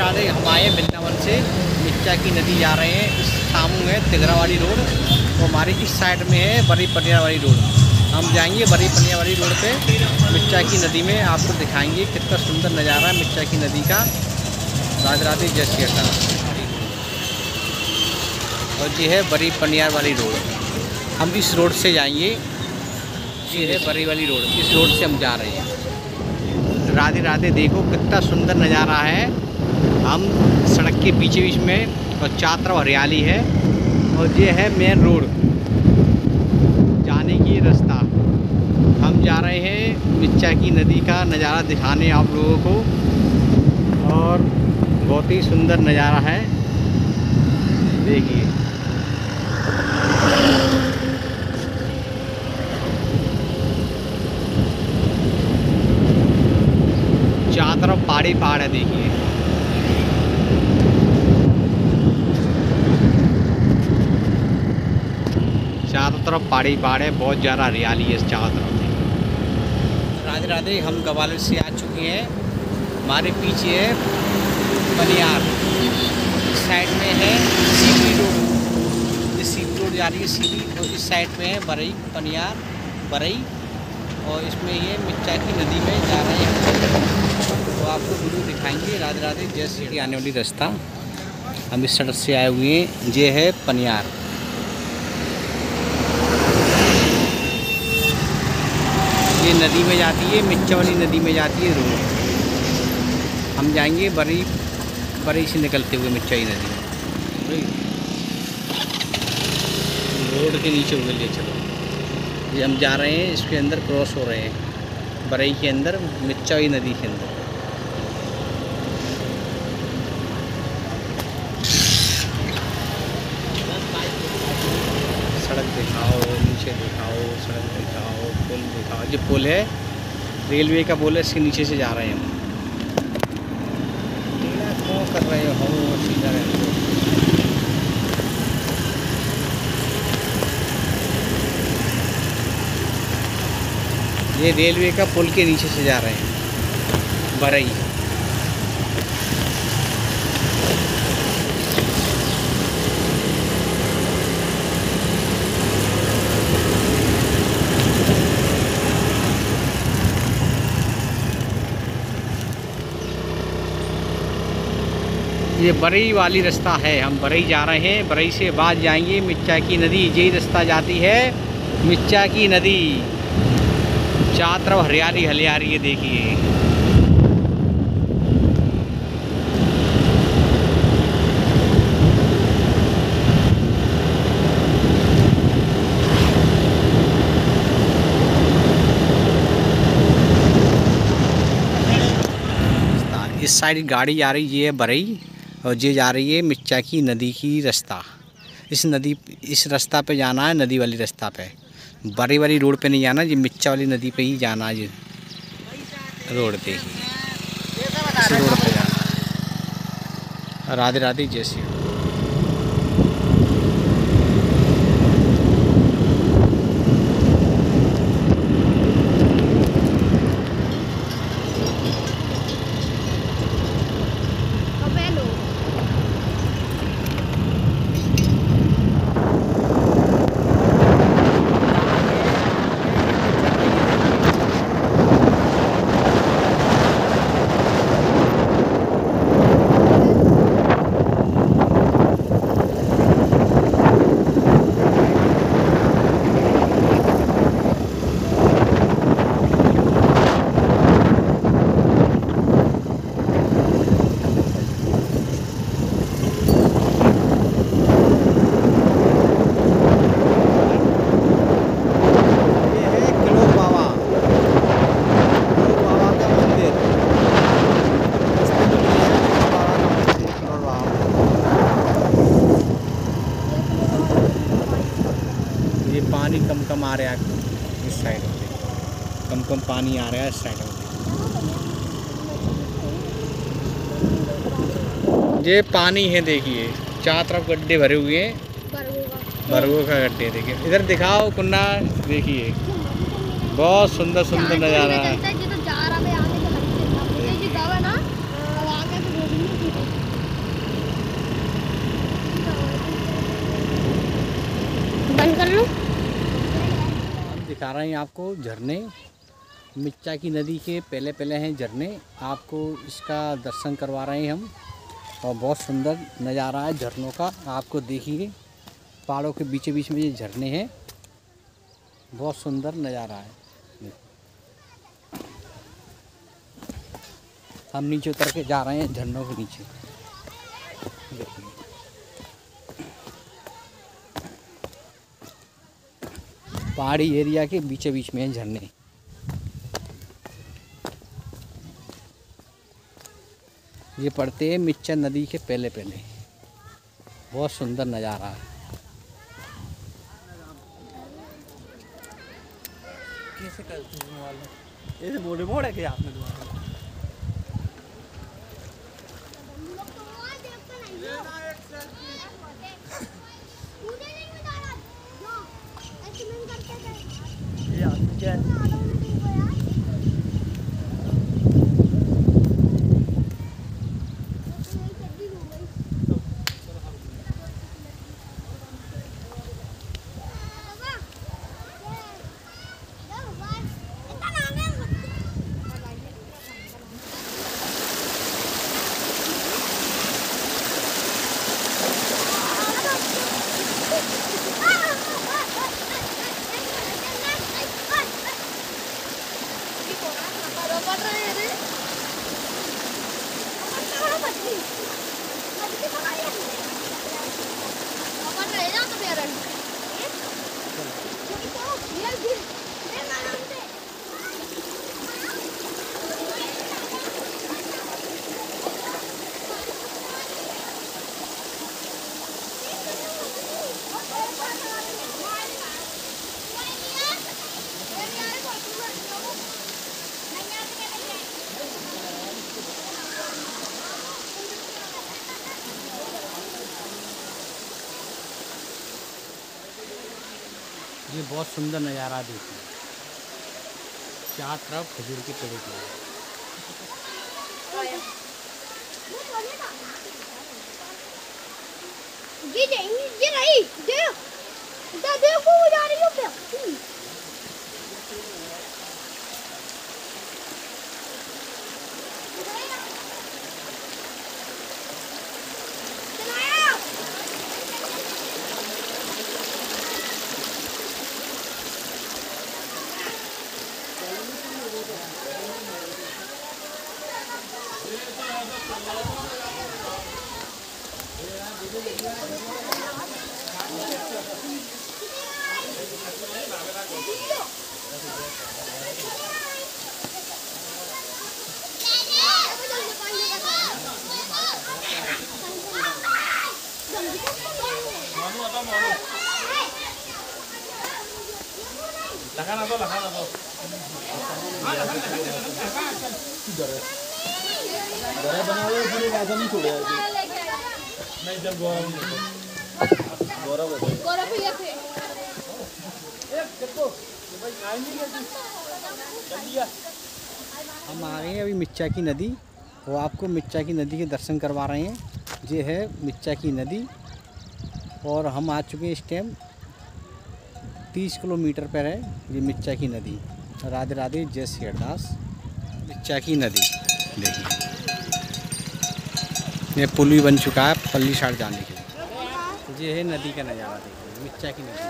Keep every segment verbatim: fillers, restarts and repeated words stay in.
राधे। हम आए वृंदावन से मिर्चा की नदी जा रहे हैं। इस सामू है तिगरा वाली रोड, तो हमारी इस साइड में है बड़ी पनिया वाली रोड। हम जाएंगे बड़ी पनिया वाली रोड पे मिर्चा की नदी में, आपको दिखाएंगे कितना सुंदर नज़ारा है मिर्चा की नदी का। राधे राधे, जय श्री राम। और ये है बड़ी पनियार वाली रोड, हम इस रोड से जाएंगे। ये है बड़ी वाली रोड, इस रोड से हम जा रहे हैं। राधे राधे, देखो कितना सुंदर नज़ारा है। हम सड़क के बीच बीच में और चारों तरफ हरियाली है, और ये है मेन रोड जाने की रास्ता। हम जा रहे हैं मिर्चा की नदी का नज़ारा दिखाने आप लोगों को, और बहुत ही सुंदर नज़ारा है, देखिए। चारों तरफ पहाड़ी पहाड़ है, देखिए। चारों तरफ पहाड़ी पहाड़ है, बहुत ज़्यादा हरियाली है चारों तरफ। राधे राधे, हम ग्वालियर से आ चुके हैं। हमारे पीछे है पनियार, इस साइड में है सीधी रोड, ये सीधी रोड जा रही है सीधी, और इस साइड में है बरई पनियार बरई, और इसमें ये मिर्चा की नदी में जा रहे हैं। तो आपको वीडियो दिखाएंगे। राधे राधे, जय श्री आने वाली रास्ता। हम इस सड़क से आए हुए हैं, ये है पनियार। ये नदी में जाती है, मिर्चा वाली नदी में जाती है रोड। हम जाएंगे बड़ी बड़ी से निकलते हुए मिर्चा की नदी में, रोड के नीचे उगल लिए। चलो, ये हम जा रहे हैं, इसके अंदर क्रॉस हो रहे हैं बरई के अंदर, मिर्चा वाली नदी के अंदर। सड़क दिखाओ, नीचे दिखाओ, सड़क दिखाओ, पुल दिखाओ। ये पुल है, रेलवे का पुल है, इसके नीचे से जा रहे हैं हम। क्यों कर रहे हो, सीधा रहे। ये रेलवे का पुल के नीचे से जा रहे हैं बरई। ये बरई वाली रास्ता है, हम बरई जा रहे हैं। बरई से बाद जाएंगे मिर्चा की नदी। यही रास्ता जाती है मिर्चा की नदी। चारों तरफ हरियाली हरियाली है, देखिए। इस साइड गाड़ी आ रही है, ये बरई, और ये जा रही है मिर्चा की नदी की रास्ता। इस नदी इस रास्ता पे जाना है, नदी वाली रास्ता पे। बड़ी वाली रोड पे नहीं जाना, ये मिर्चा वाली नदी पे ही जाना है। ये रोड पे ही, इस रोड पे जाना। राधे राधे, जय श्री राम। ये पानी कम कम आ रहा है इस साइड से, कम कम पानी आ रहा है इस साइड में। ये पानी है, देखिए चारों तरफ गड्ढे भरे हुए हैं, बरगो का गड्ढे। देखिए इधर दिखाओ कुन्ना, देखिए बहुत सुंदर सुंदर नज़ारा है। दिखा रहे हैं आपको झरने। मिच्चा की नदी के पहले पहले हैं झरने, आपको इसका दर्शन करवा रहे हैं हम। और बहुत सुंदर नज़ारा है झरनों का, आपको देखिए पहाड़ों के बीच बीच में ये झरने हैं, बहुत सुंदर नज़ारा है। हम नीचे उतर के जा रहे हैं झरनों के नीचे, देखिए पहाड़ी एरिया के बीच बीच में हैं झरने। ये पड़ते हैं मिच्चा नदी के पहले पहले, बहुत सुंदर नज़ारा है। कैसे करते हैं मोबाइल में? ये वो रिमोट है क्या आपने दोबारा? ये आपने क्या ये बहुत सुंदर नज़ारा देखिए, चार तरफ खजूर के पेड़ के। ये ये रही देख देखो वो जा रही है पे। लगा ना तो लगा ना तो घर बना हुआ पूरी राजा नहीं छोड़ा नहीं जब गौरव गौरव गौरव भैया थे हम आ रहे हैं अभी मिच्चा की नदी, वो आपको मिच्चा की नदी के दर्शन करवा रहे हैं। ये है मिच्चा की नदी और हम आ चुके हैं इस टाइम तीस किलोमीटर पर है ये मिच्चा की नदी। राधे राधे, जय श्री अरदास। मिच्चा की नदी देखिए, ये पुल भी बन चुका है पल्ली साइड जाने के लिए। ये है नदी का नज़ारा देखिए, मिच्चा की नदी।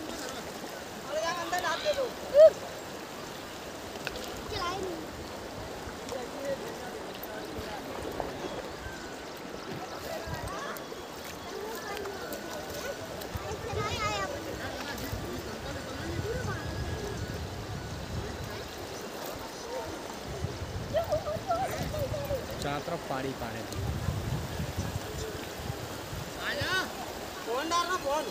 चारों तरफ पहाड़ी पहाड़ी थी। फोन डालना फोन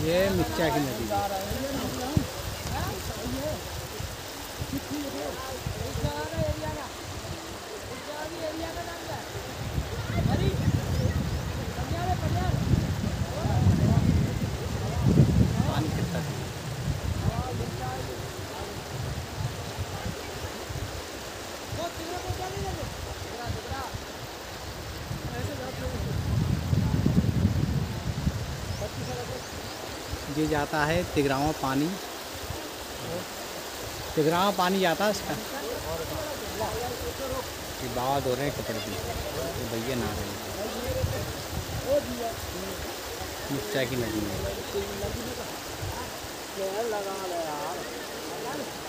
ये मिर्चा की नदी है। पानी कितना है? ये जाता है तिगरावा पानी, तिगरावा पानी जाता है इसका। ये बाबा धो रहे हैं कपड़े की, ये भैया नहा रहे हैं। मिर्चा की नदी में